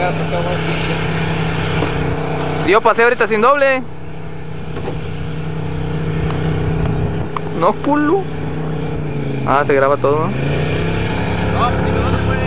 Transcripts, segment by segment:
hubiera pescado más pinche. Yo pasé ahorita sin doble. No, culo. Ah, se graba todo, ¿no? No, dime dónde fue.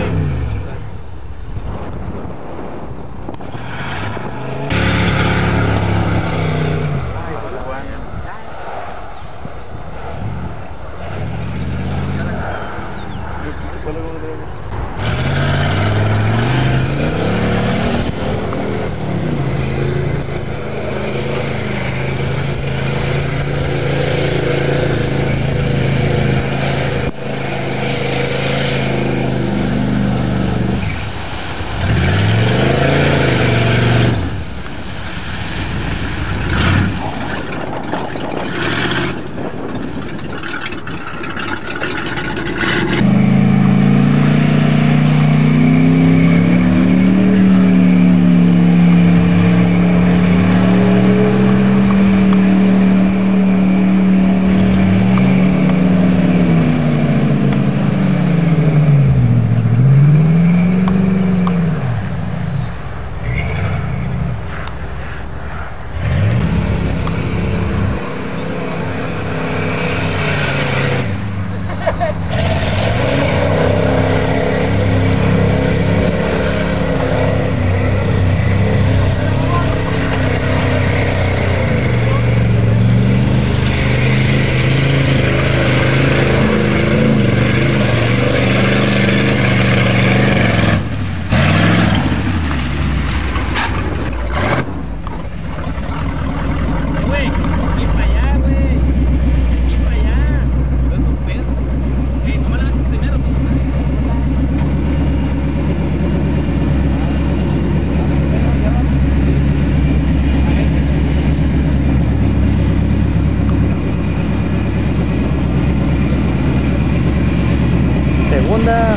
Segunda.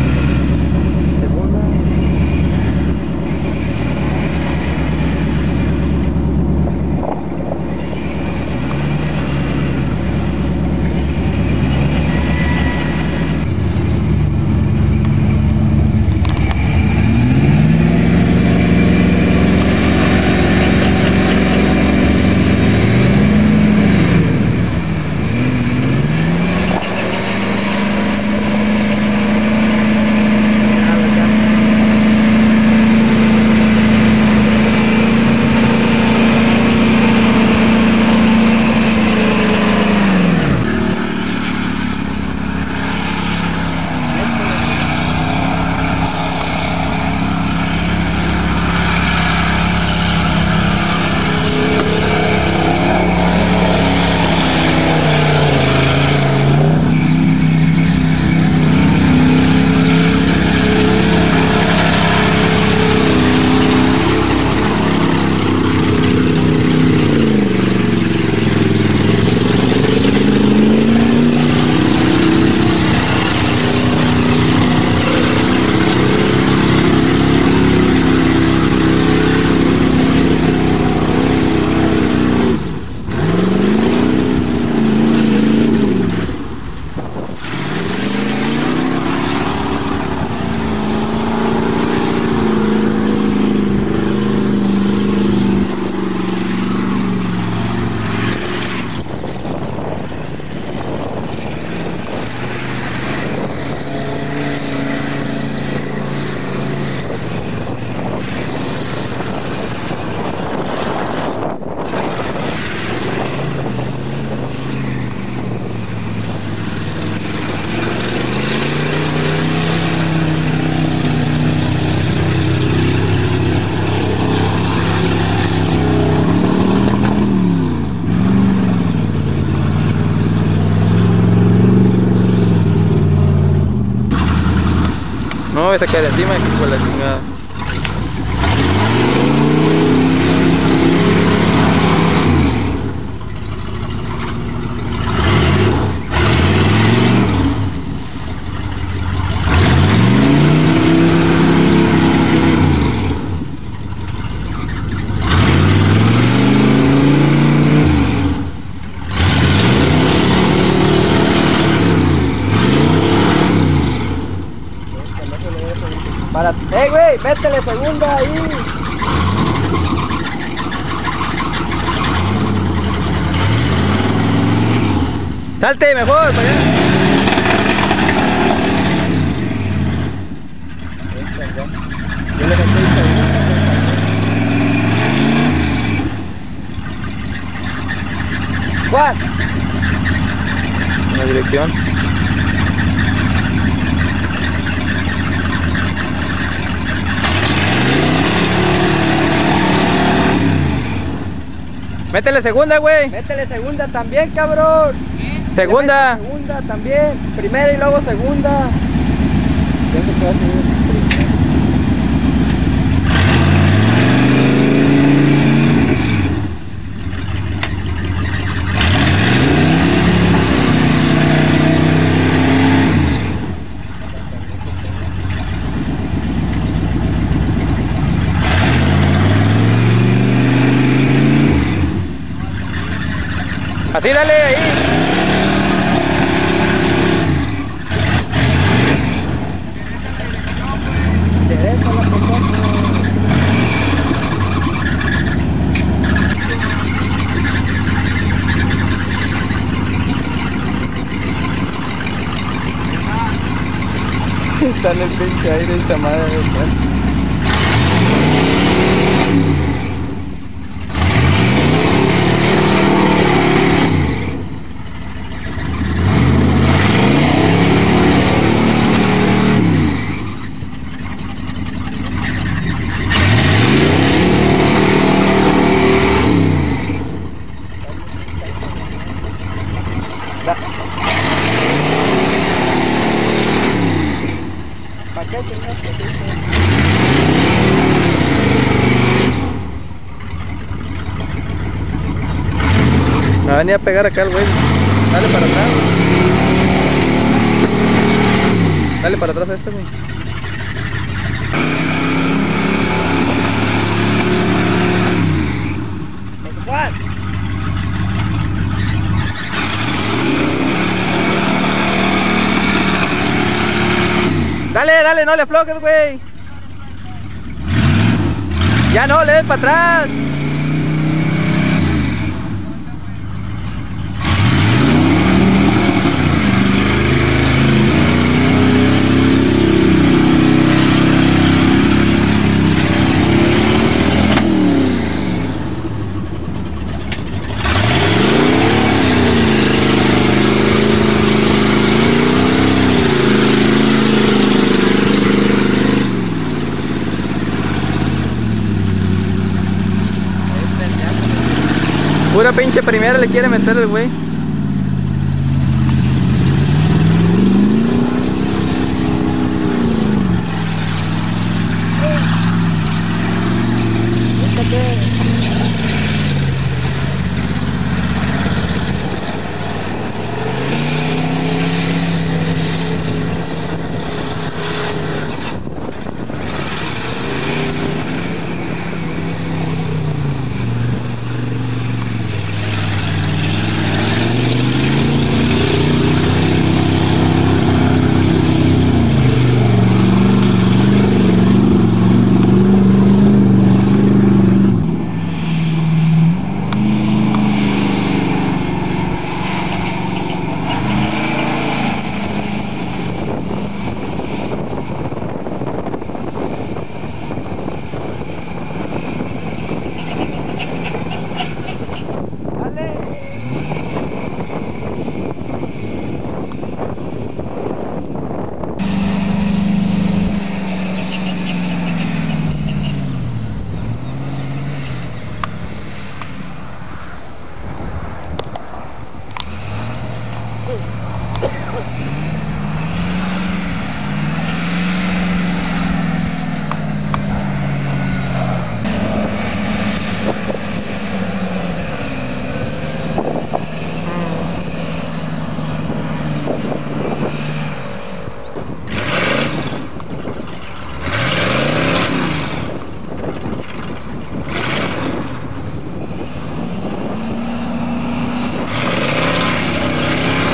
No me voy a sacar de encima, que con la chingada. No, no, no, no, no. Para... güey, métele segunda ahí. Salte mejor, para allá. Yo le metí segunda. ¿Cuál? En la dirección. Métele segunda, güey. Métele segunda también, cabrón. Segunda. Segunda también. Primera y luego segunda. Pienso que va a seguir primero. Así, dale ahí. Derecha la pendejo. Está en el pinche aire esa madre. ¿Para qué señor? Me va a venir a pegar acá el güey. Dale para atrás. Dale para atrás a este, güey. ¿Cuál? Dale, dale, no le aflojes, güey. Ya no, le des para atrás. Pura pinche primera le quiere meter el güey.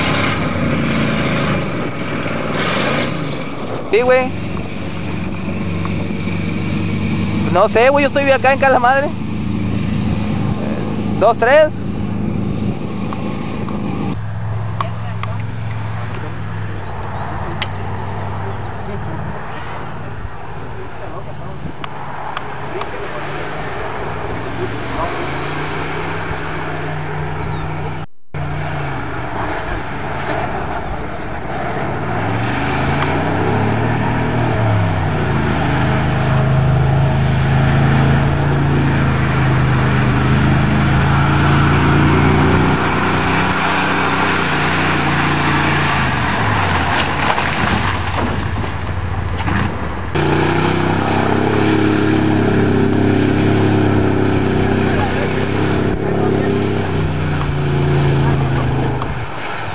Sí, güey. No sé, güey, yo estoy acá en Cala Madre. 2, 3.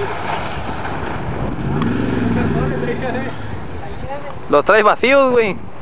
Los traes vacíos, güey.